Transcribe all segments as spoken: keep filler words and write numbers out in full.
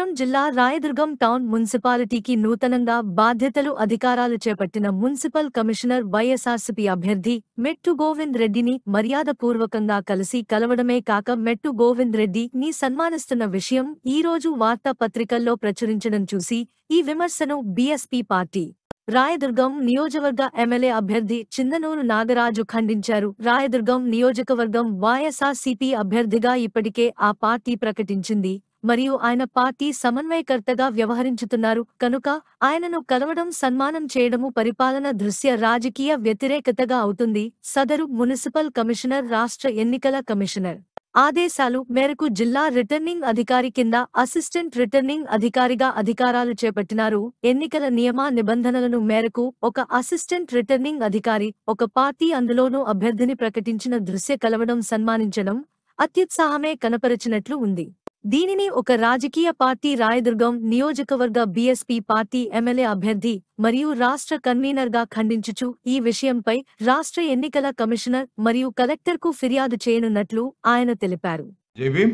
ఖమ్మం జిల్లా రాయదుర్గం టౌన్ మున్సిపాలిటీకి నూతనంగా బాధ్యతలు అధికారాలు చేపట్టిన మున్సిపల్ కమిషనర్ వైఎస్ఆర్సీపీ అభ్యర్థి మెట్టు గోవింద్ రెడ్డిని మర్యాదపూర్వకంగా కలిసి కలవడమే కాక మెట్టు గోవింద్ రెడ్డి ని సన్మానిస్తున్న విషయం ఈ రోజు వార్తాపత్రికల్లో ప్రచురించడం చూసి ఈ విమర్శను బీఎస్పీ పార్టీ రాయదుర్గం నియోజకవర్గ ఎమ్మెల్యే అభ్యర్థి చిందనూరు నాగరాజు ఖండించారు. రాయదుర్గం నియోజకవర్గం వైఎస్ఆర్సీపీ అభ్యర్థిగా ఇప్పటికే ఆ పార్టీ ప్రకటించింది మరియు ఆయన పార్టీ సమన్వయకర్తగా వ్యవహరించుతున్నారు కనుక ఆయనను కలవడం సన్మానం చేయడము పరిపాలన దృశ్య రాజకీయ వ్యతిరేకతగా అవుతుంది. సదరు మున్సిపల్ కమిషనర్ రాష్ట్ర ఎన్నికల కమిషనర్ ఆదేశాలు మేరకు జిల్లా రిటర్నింగ్ అధికారి కింద అసిస్టెంట్ రిటర్నింగ్ అధికారిగా అధికారాలు చేపట్టినారు. ఎన్నికల నియమ నిబంధనలను మేరకు ఒక అసిస్టెంట్ రిటర్నింగ్ అధికారి ఒక పార్టీ అందులోనూ అభ్యర్థిని ప్రకటించిన దృశ్య కలవడం సన్మానించడం అత్యుత్సాహమే కనపరిచినట్లు ఉంది. దీనిని ఒక రాజకీయ పార్టీ రాయదుర్గం నియోజకవర్గ బీఎస్పీ పార్టీ ఎమ్మెల్యే అభ్యర్థి మరియు రాష్ట్ర కన్వీనర్గా ఖండించుచు ఈ విషయంపై రాష్ట్ర ఎన్నికల కమిషనర్ మరియు కలెక్టర్కు ఫిర్యాదు చేయనున్నట్లు ఆయన తెలిపారు. జై భీమ్.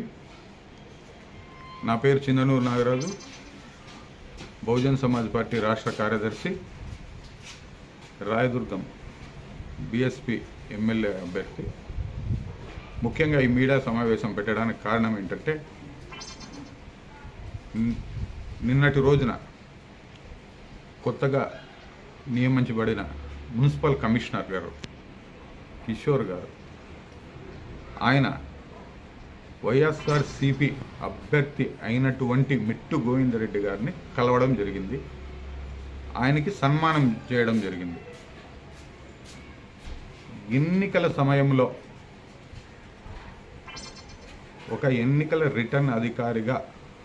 నా పేరు చిందనూరు నాగరాజు, బహుజన్ సమాజ్ పార్టీ రాష్ట్ర కార్యదర్శి, రాయదుర్గం బీఎస్పీ ఎమ్మెల్యే అభ్యర్థి. ముఖ్యంగా ఈ మీడియా సమావేశం పెట్టడానికి కారణం ఏంటంటే, నిన్నటి రోజున కొత్తగా నియమించబడిన మున్సిపల్ కమిషనర్ గారు కిషోర్ గారు ఆయన వైఎస్ఆర్సీపీ అభ్యర్థి అయినటువంటి మెట్టు గోవింద్ రెడ్డి గారిని కలవడం జరిగింది. ఆయనకి సన్మానం చేయడం జరిగింది. ఎన్నికల సమయంలో ఒక ఎన్నికల రిటర్న్ అధికారిగా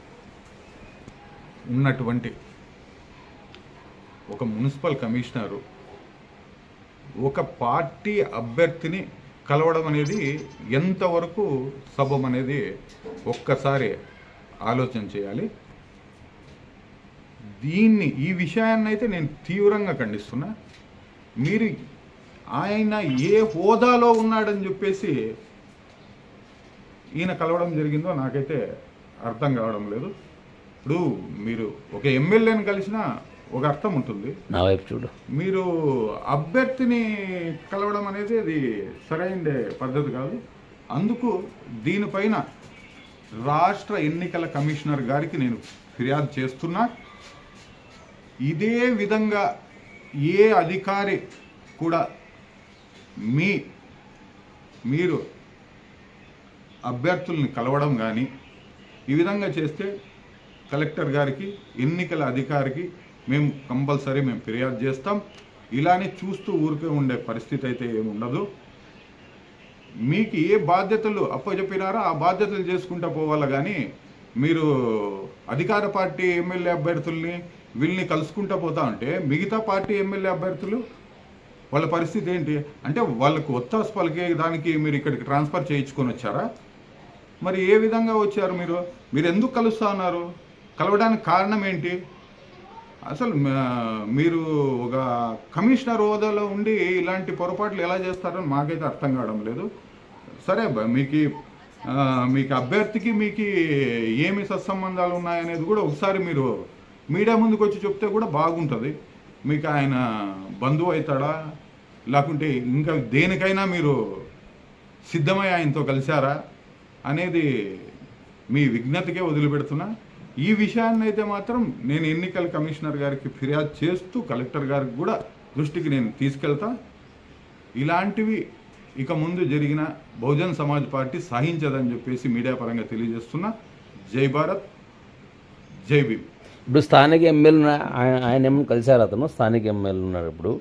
ఉన్నటువంటి ఒక మున్సిపల్ కమిషనరు ఒక పార్టీ అభ్యర్థిని కలవడం అనేది ఎంతవరకు సబబ్ అనేది ఒక్కసారి ఆలోచన చేయాలి. దీన్ని ఈ విషయాన్ని అయితే నేను తీవ్రంగా ఖండిస్తున్నా. మీరు ఆయన ఏ హోదాలో ఉన్నాడని చెప్పేసి ఈయన కలవడం జరిగిందో నాకైతే అర్థం కావడం లేదు. ఇప్పుడు మీరు ఒక ఎమ్మెల్యేని కలిసినా ఒక అర్థం ఉంటుంది, నా వైపు చూడు. మీరు అభ్యర్థిని కలవడం అనేది అది సరైన పద్ధతి కాదు. అందుకు దీనిపైన రాష్ట్ర ఎన్నికల కమిషనర్ గారికి నేను ఫిర్యాదు చేస్తున్నా. ఇదే విధంగా ఏ అధికారి కూడా మీ మీరు అభ్యర్థుల్ని కలవడం కానీ ఈ విధంగా చేస్తే కలెక్టర్ గారికి, ఎన్నికల అధికారికి మేము కంపల్సరీ మేము ఫిర్యాదు చేస్తాం. ఇలానే చూస్తూ ఊరికే ఉండే పరిస్థితి అయితే ఏమి ఉండదు. మీకు ఏ బాధ్యతలు అప్పచెప్పినారో ఆ బాధ్యతలు చేసుకుంటూ పోవాలి. కానీ మీరు అధికార పార్టీ ఎమ్మెల్యే అభ్యర్థుల్ని వీళ్ళని కలుసుకుంటూ పోతా ఉంటే మిగతా పార్టీ ఎమ్మెల్యే అభ్యర్థులు వాళ్ళ పరిస్థితి ఏంటి అంటే, వాళ్ళకు ఒత్తాసు పలికే దానికి మీరు ఇక్కడికి ట్రాన్స్ఫర్ చేయించుకొని వచ్చారా? మరి ఏ విధంగా వచ్చారు? మీరు మీరు ఎందుకు కలుస్తా ఉన్నారు? కలవడానికి కారణం ఏంటి? అసలు మీరు ఒక కమిషనర్ హోదాలో ఉండి ఇలాంటి పొరపాట్లు ఎలా చేస్తారని మాకైతే అర్థం కావడం లేదు. సరే, మీకు మీకు అభ్యర్థికి మీకు ఏమి సత్సంబంధాలు ఉన్నాయనేది కూడా ఒకసారి మీరు మీడియా ముందుకు వచ్చి చెప్తే కూడా బాగుంటుంది. మీకు ఆయన బంధువు అవుతాడా, లేకుంటే ఇంకా దేనికైనా మీరు సిద్ధమై ఆయనతో కలిశారా అనేది మీ విజ్ఞతకే వదిలిపెడుతున్నా. ఈ విషయాన్ని అయితే మాత్రం నేను ఎన్నికల కమిషనర్ గారికి ఫిర్యాదు చేస్తూ కలెక్టర్ గారికి కూడా దృష్టికి నేను తీసుకెళ్తా. ఇలాంటివి ఇక ముందు జరిగిన బహుజన్ సమాజ్ పార్టీ సహించదని చెప్పేసి మీడియా పరంగా తెలియజేస్తున్నా. జై భారత్, జై భీమ్. ఇప్పుడు స్థానిక ఎమ్మెల్యే ఆయన ఏమన్నా కలిశారు? అతను స్థానిక ఎమ్మెల్యే ఉన్నారు. ఇప్పుడు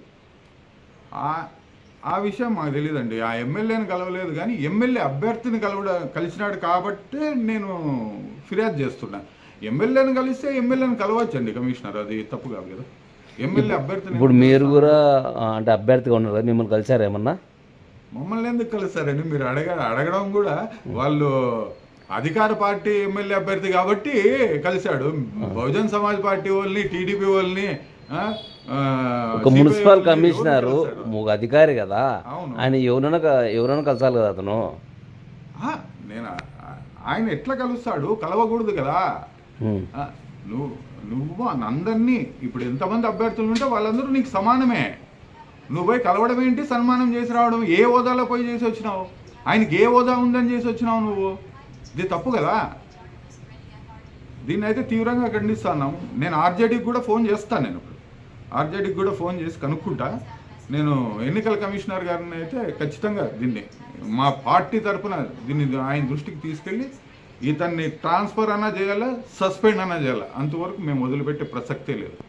ఆ విషయం మాకు తెలియదండి. ఆ ఎమ్మెల్యేని కలవలేదు, కానీ ఎమ్మెల్యే అభ్యర్థిని కలవడ కలిసినాడు కాబట్టి నేను ఫిర్యాదు చేస్తున్నా. ఎమ్మెల్యేని కలిస్తే ఎమ్మెల్యేని కలవచ్చండి కమిషనర్, అది తప్పు కాదు కదా. ఎమ్మెల్యే అభ్యర్థిని ఇప్పుడు మీరు కూడా అంటే అభ్యర్థిగా ఉన్నారు కదా, మిమ్మల్ని కలిసారు ఏమన్నా? మమ్మల్ని ఎందుకు కలుస్తారని మీరు అడగ అడగడం కూడా వాళ్ళు అధికార పార్టీ ఎమ్మెల్యే అభ్యర్థి కాబట్టి కలిశాడు. బహుజన్ సమాజ్ పార్టీ వాళ్ళని, టీడీపీ వాళ్ళని, ఒక మున్సిపల్ కమిషనర్ ఒక అధికారి కదా, ఆయన ఎవరైనా ఎవరైనా కలసాలి కదా అతను. నేను ఆయన ఎట్లా కలుస్తాడు? కలవకూడదు కదా. ఆ, నువ్వు నువ్వు అందరినీ ఇప్పుడు ఎంతమంది అభ్యర్థులు ఉంటే వాళ్ళందరూ నీకు సమానమే. నువ్వు పోయి కలవడం ఏంటి, సన్మానం చేసి రావడం? ఏ హోదాలో పోయి చేసి వచ్చినావు? ఆయనకి ఏ హోదా ఉందని చేసి వచ్చినావు నువ్వు? ఇది తప్పు కదా. దీన్ని అయితే తీవ్రంగా ఖండిస్తున్నాము. నేను ఆర్జేడీకి కూడా ఫోన్ చేస్తాను. నేను ఇప్పుడు ఆర్జేడీకి కూడా ఫోన్ చేసి కనుక్కుంటా. నేను ఎన్నికల కమిషనర్ గారిని అయితే ఖచ్చితంగా దీన్ని మా పార్టీ తరఫున దీన్ని ఆయన దృష్టికి తీసుకెళ్ళి ఇతన్ని ట్రాన్స్ఫర్ అన్నా చేయాలా, సస్పెండ్ అన్నా చేయాలా, అంతవరకు మేము వదిలిపెట్టే ప్రసక్తే లేదు.